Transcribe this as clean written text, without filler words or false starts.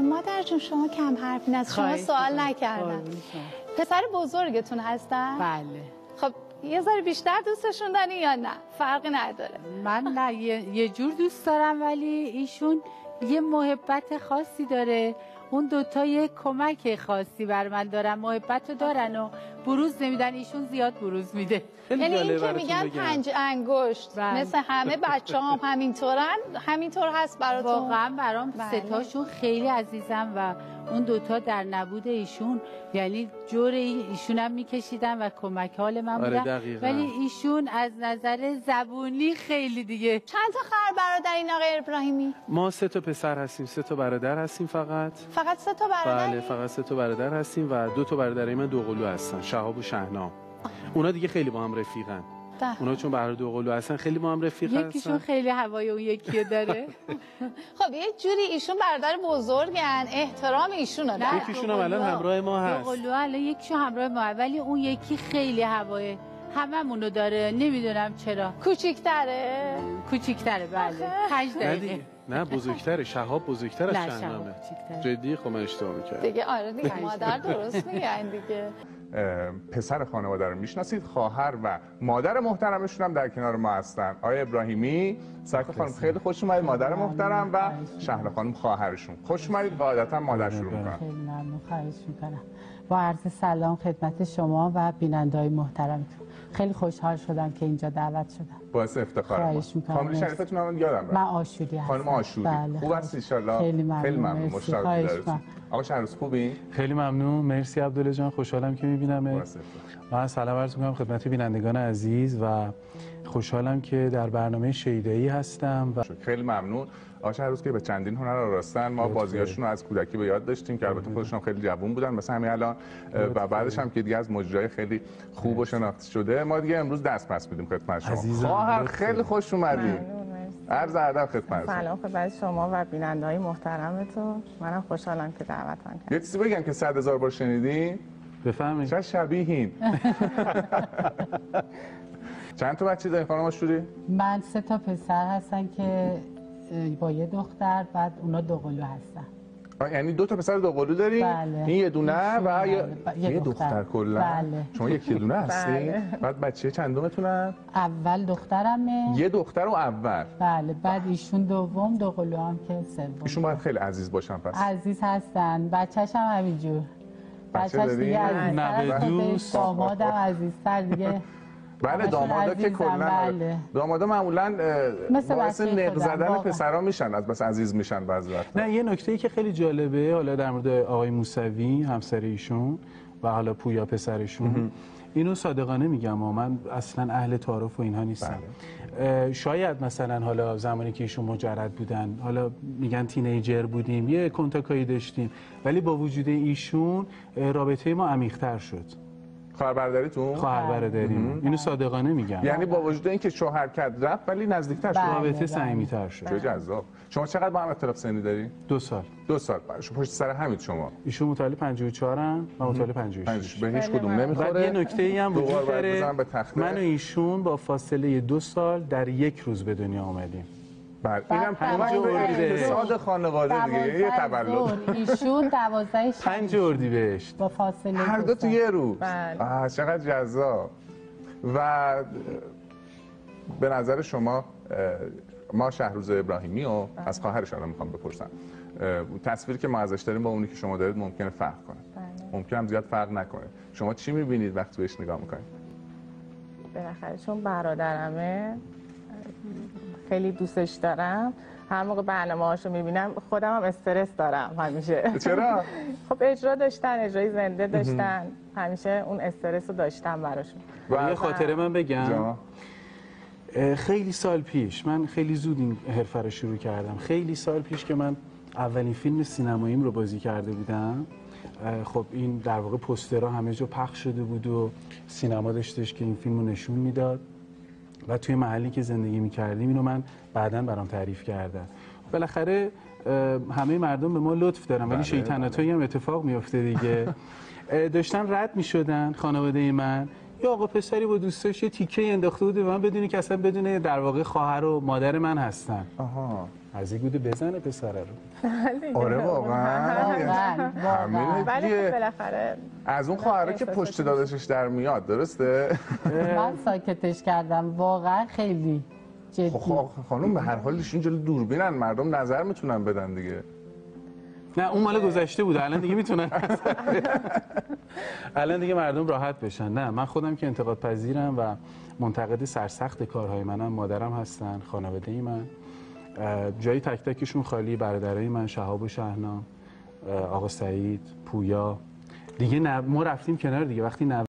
مادر جون شما کم حرفین، از شما سوال نکردم. پسر بزرگتون هستن؟ بله. خب یه ذره بیشتر دوستشون داری یا نه؟ فرقی نداره. من نه یه جور دوست دارم، ولی ایشون یه محبت خاصی داره. اون دوتا یه کمک خاصی بر من دارن، محبت رو دارن و بروز نمیدن. ایشون زیاد بروز میده. یعنی این که میگن 5 انگشت مثل همه بچه هم همینطورن، همینطور هست براتون؟ واقعا برام ستاشون خیلی عزیزم و اون دوتا در نبود ایشون یعنی جور ایشون هم میکشیدن و کمک حال من بودن. ولی ایشون از نظر زبونی خیلی دیگه. چند تا خواهر برادرین آقای ابراهیمی؟ ما 3 تا پسر هستیم، 3 تا برادر هستیم فقط. فقط 3 تا برادر؟ بله فقط 3 تا برادر هستیم و 2 تا برادرای من دوقلو هستن، شهاب و شهنام. اونا دیگه خیلی با هم رفیقن. اونا چون برادر دوقلو هستن خیلی با هم رفیق هستن. یکیشون خیلی هوای اون یکی داره. خب یه جوری ایشون برادر بزرگن، احترام ایشونو دارن. یکیشون هم الان همراه ما هست. دوقلو الان یکیشون همراه ما، ولی اون یکی خیلی هوای هممونو داره. نمیدونم چرا. کوچیک‌تره؟ کوچیک‌تره بله. 5 دقیقه. نه بزرگتره، شهاب بزرگتر از شهنامه. جدی خب من اشتباه می‌کردم. دیگه آره دیگه مادر درست میگن دیگه. پسر خانواده رو میشناسید، خواهر و مادر محترمشون هم در کنار ما هستن. آقای ابراهیمی، سعید خانم خیلی خوش اومدید، مادر محترم و شهر خانم خواهرشون. خوش اومدید. قاعدتا مادر شروع میکنن. خیلی ممنون، خواهش میکنم. با عرض سلام خدمت شما و بیننده‌های محترمتون. خیلی خوشحال شدم که اینجا دعوت شدم. باعث افتخارم. خانم شریفتون هم یادم رفت. من آشوری هستم. خانم آشوری. بله. خوب هستید ان شاء الله؟ خیلی ممنون. مشتاق دیدارتون. آقا شهرروز خوبی؟ خیلی ممنون. مرسی عبدالله جان، خوشحالم که می‌بینم. من سلام عرض می‌کنم خدمت بینندگان عزیز و خوشحالم که در برنامه شیدایی هستم و خیلی ممنون. آقا شهرروز که به چندین هنر آراستن. ما بازیاشون رو از کودکی به یاد داشتیم که البته خودشون خیلی جوان بودن مثلا همین الان و بعدش هم که دیگه از مجرای خیلی خوب و شناخته شده. ما دیگه امروز دست پس میدیم خدمت شما. خواهر خیلی خوش اومدید. عرض ادب خدمت شما. سلام خدمت شما و بیننده‌های محترمتون. منم خوشحالم که دعوتم کردید. یه چیزی بگم که 100,000 بار شنیدین؟ بفهمید. چه شبیهین. چند تا بچه دارین خانم آشوری؟ من 3 تا پسر هستن که با یه دختر، بعد اونا دوقلو هستن. یعنی 2 تا پسر دوقلو دارین؟ بله. این یه دونه و یه دختر کلا. بله. شما یه دونه هستین؟ بله. بعد بچه چندمتونن؟ اول دخترمه. یه دختر و اول. بله. بعد ایشون دوم، دوقلو هم که سوم. ایشون باید خیلی عزیز باشن پس. عزیز هستن. بچه‌ش هم همینجور. بچه‌ش دیگه عزیزتر، دامادم عزیزتر دیگه. بله دامادا که کلا دامادا معمولا باعث نق زدن پسرا میشن، از بس عزیز میشن بعضی وقتا. نه یه نکته‌ای که خیلی جالبه حالا در مورد آقای موسوی همسر ایشون و حالا پویا پسرشون، اینو صادقانه میگم من اصلا اهل تعارف و اینها نیستم. شاید مثلا حالا زمانی که ایشون مجرد بودن، حالا میگن تینیجر بودیم، یه کنتاکایی داشتیم، ولی با وجود ایشون رابطه ما عمیق‌تر شد. خواهر برادریتون؟ خواهر برادریم. اینو صادقانه میگم. یعنی با وجود اینکه شوهر کرد رفت ولی نزدیک‌تر شد. رابطه صمیمی‌تر شد. چه جذاب. شما چقدر با هم اختلاف سنی داری؟ 2 سال. 2 سال. پشت سر همید شما. ایشون متولد 54 ن و متولد 56. به هیچ کدوم نمیخوره. بعد یه نکته‌ای هم وجود داره. من و ایشون با فاصله 2 سال در یک روز به دنیا آمدیم. بله اینم کمک به اقتصاد خانواده دیگه. یه تولد. ایشون 12 شب 5 اردیبهشت با فاصله هر دو تو یه روز. بله. چقدر جذاب. و به نظر شما ما شهرروز ابراهیمی و از خواهرش الان میخوام بپرسم، تصویری که ما ازش داریم با اونی که شما دارید ممکنه فرق کنه. ممکنه هم زیاد فرق نکنه. شما چی میبینید وقتی بهش نگاه میکنید؟ بالاخره چون برادرمه خیلی دوستش دارم. هر موقع برنامه‌هاشو میبینم خودم هم استرس دارم همیشه. چرا؟ خب اجرا داشتن، اجرای زنده داشتن، همیشه اون استرس رو داشتم براشون. یه خاطره من بگم. خیلی سال پیش من خیلی زود این حرفه رو شروع کردم. خیلی سال پیش که من اولین فیلم سینماییم رو بازی کرده بودم. خب این در واقع پوسترها همه جا پخش شده بود و سینما داشتش که این فیلم رو نشون میداد و توی محلی که زندگی میکردیم اینو من بعداً برام تعریف کردن. بالاخره همه مردم به ما لطف دارن ولی شیطنتایی هم اتفاق میفته دیگه. داشتن رد میشدن خانواده من یا آقا پسری با دوستاش یه تیکه انداخته بود به من بدونی که اصلا بدونه در واقع خواهر و مادر من هستن. آها. از این بوده بزنه پسره رو. آره واقعا. ولی بالاخره از اون خواهره که پشت داداشش در میاد، درسته؟ من ساکتش کردم واقعا خیلی جدی. خانم به هر حال اینجا دوربینن، مردم نظر میتونن بدن دیگه. نه اون مال گذشته بود، الان دیگه میتونن. الان دیگه مردم راحت بشن. نه من خودم که انتقاد پذیرم و منتقد سرسخت کارهای منم. مادرم هستن، خانواده من، جایی تک تکشون خالی، برادرای من شهاب و شهنام، آقا سعید، پویا دیگه. ما رفتیم کنار دیگه. وقتی